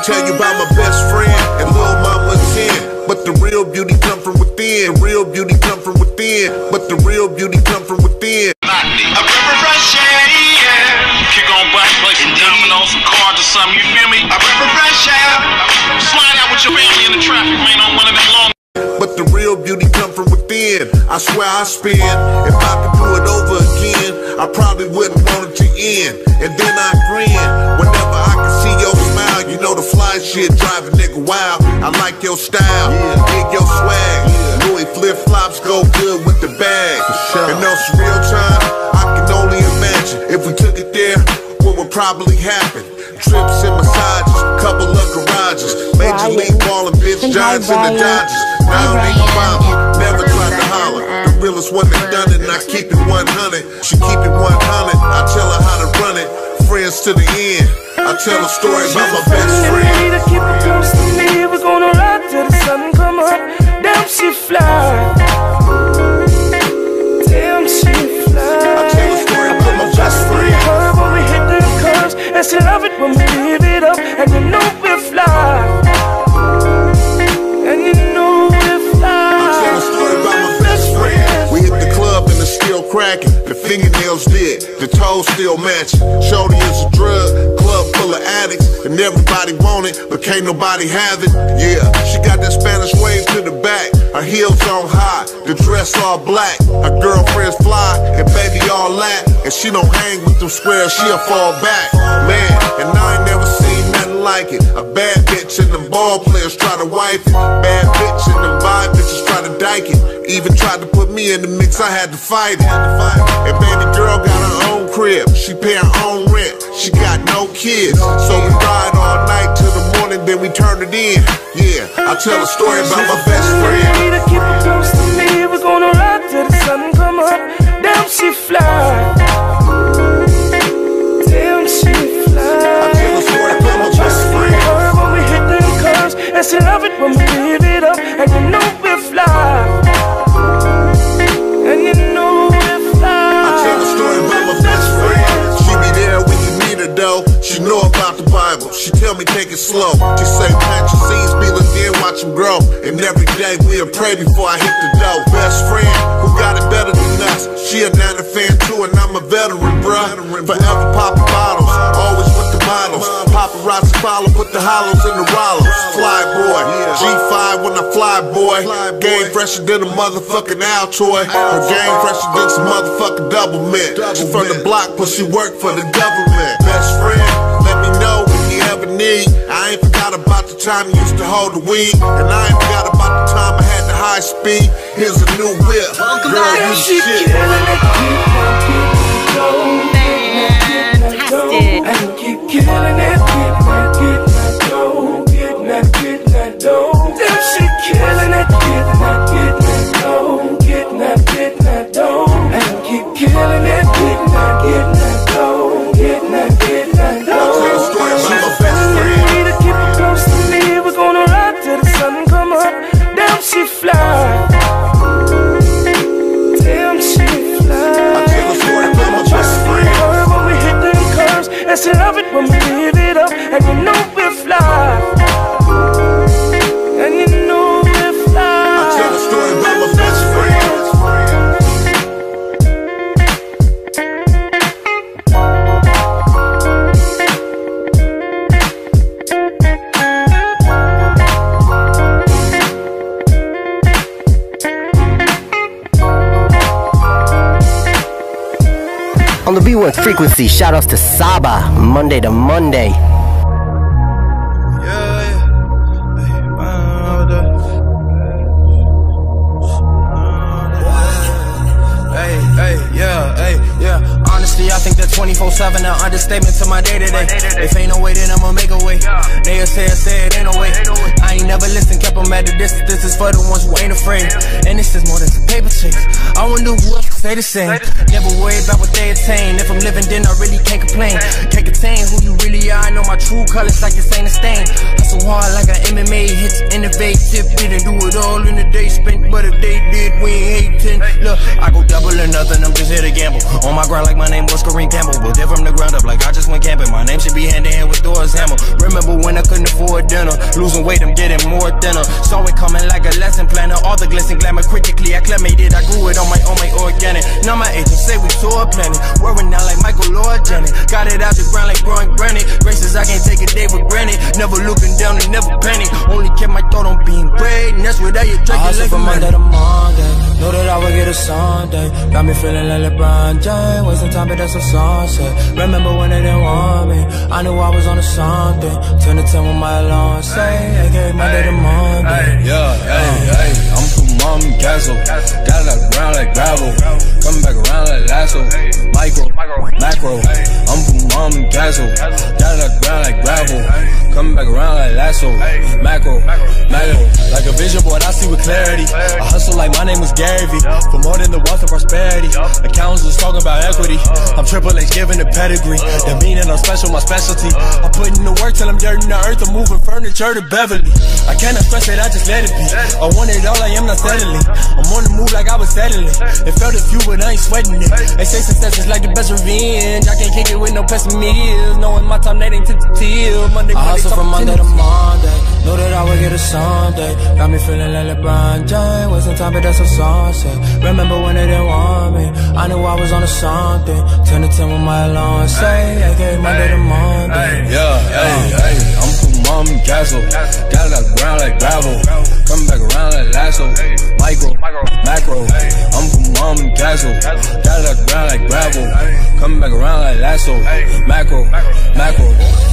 tell you about my best friend and Lil Mama 10. But the real beauty come from within. Real beauty come from within. But the real beauty come from within. I remember fresh air, yeah. Kick on back, play some dominoes, some cards or something, you feel me? I remember fresh air. Slide out with your family in the traffic, man, on one of them long. But the real beauty come from within. I swear I spin. If I could do it over again, I probably wouldn't want it to end. And then I grin. Whenever I can see your smile, you know the fly shit drive a nigga wild. I like your style, dig your swag. Louis flip-flops go good with the bag. And on some real time, I can only imagine if we took it there, what would probably happen. Trips and massages, couple of garages, Major League ballin', bitch, Giants and the Dodgers. Now they mama, never tried to holler. The realest one that done it, and I keep it 100. She keep it 100, I tell her how to run it. Friends to the end, I tell a story about my best friend. To keep it close to me, we're gonna ride till the sun come up. Damn, she fly. Damn, she fly. I tell a story about my best friend. When we hit them curves, and she love it when we live it up, and you know we fly. And you know we fly. I tell a story about my best friend. We hit the club and it's still cracking. The fingernails did, the toes still matching. Shorty is a drug, club full of addicts, and everybody want it, but can't nobody have it. Yeah, she got that Spanish wave to the back. Her heels on high, the dress all black. Her girlfriends fly, and baby all that. And she don't hang with them squares, she'll fall back. Man, and I ain't never seen nothing like it. A bad bitch and them ball players try to wife it. Bad bitch and them vibe bitches try to dyke it. Even tried to put me in the mix, I had to fight it. And baby girl got her own crib, she pay her own rent, she got no kids. So we ride all night till the morning, then we turn it in. Yeah, I tell a story about my best friend. To keep it close to me, we're gonna ride till the sun come up. Damn, she fly. Damn, she fly. I tell a story about my best friend. When we hit them curves, and she love it when we live it up, and you know we fly. And you know we fly. I tell a story about my best friend. She be there when you need her though. She know about the Bible, she tell me take it slow. She say plant your seeds, be look in, watch them grow. And every day we'll pray before I hit the dough. Best friend, who got it better than us. She a Nana fan too and I'm a veteran, bruh. Forever poppin' bottles, always with the models. Paparazzi follow, put the hollows in the wallows. Fly boy, G5 when I fly boy. Game fresher than a motherfucking Altoid. Her game fresher than some motherfucking double mint. She from the block but she work for the government. Best friend, let me know if you ever need. I ain't forgot about the time you used to hold the weed. And I ain't forgot about the time I had the high speed. Here's a new whip, girl, you shit. And keep killing it, get that dough, get that dough. Damn, she killing it, get that dough, get that dough. And keep killing it, get that dough, get that dough. To keep it close to me, we're gonna ride till the sun come up. Damn, she fly. Damn, she fly. I tell a story about my best friend. And she love it when we live it up, and you know we fly. And you know we fly. I tell a story about my best friend. On the B1 frequency, shoutouts to Saba, Monday to Monday. Honestly, I think that 24/7 an understatement to my day-to-day. If ain't no way, then I'ma make a way. They say it ain't no way. I ain't never listened, kept them at the distance. This is for the ones who ain't afraid. And this is more than a paper chase. I wonder who else stay the same. Never worry about what they attain. If I'm living, then I really can't complain. Can't contain who you really are. I know my true colors like this ain't a stain. Hustle hard like an MMA, hits innovate, tip didn't do it all in a day spent, but if they did, we ain't hating. Look, I go double or nothing, I'm just here to gamble. On my grind like my name was Kareem Campbell. Built it from the ground up like I just went camping. My name should be hand in hand with Doris Hammer. Remember when I couldn't afford dinner? Losing weight, I'm getting more thinner. Saw it coming like a lesson planner. All the glitz and glamour critically acclimated. I grew it on my organic. Now my agents say we tour planning. Worrying now like Michael Lord Janet. Got it out the ground like growing granite. Graces I can't take a day for granted. Never looking down and never panic. Only kept my thought on being great, and that's without you drinking. I hustle from Monday to Monday. Know that I would get a Sunday. Got me feeling like LeBron James. Wasting time, but that's a sunset. Remember when they didn't want me? I knew I was on to something. 10 to 10 with my alarm say. AKA Monday to Monday. I'm from Mom Castle. Got it out the ground like gravel. Coming back around like lasso. Micro, macro. I'm from Mom Castle. Got it out the ground like gravel. Coming back around like lasso. Macro, macro. Like a vision board, I see with clarity. I hustle like my name was Gary V. For more than the wealth and prosperity. Accountants was talking about equity. I'm Triple H giving the pedigree. That meaning I'm special, my specialty. I put in the work till I'm dirt in the earth. I'm moving furniture to Beverly. I cannot stress it, I just let it be. I want it all, I am not settling. I'm on the move like I was settling. It felt a few, but I ain't sweating it. They say success is like the best revenge. I can't kick it with no pessimism. Knowing my time, they ain't tip to till Monday. I hustle from Monday to Monday. Know that I would get a Sunday. Got me feeling like LeBron James. Wasting time, but that's a sunset. Remember when they didn't want me? I knew I was on to something. 10 to 10 with my alarm say. AKA Monday to Monday. I'm from Mom Castle. Got it out the ground like gravel. Coming back around like lasso. Micro, macro. I'm from Mom Castle. Got it out the ground like gravel. Coming back around like lasso. Macro, macro.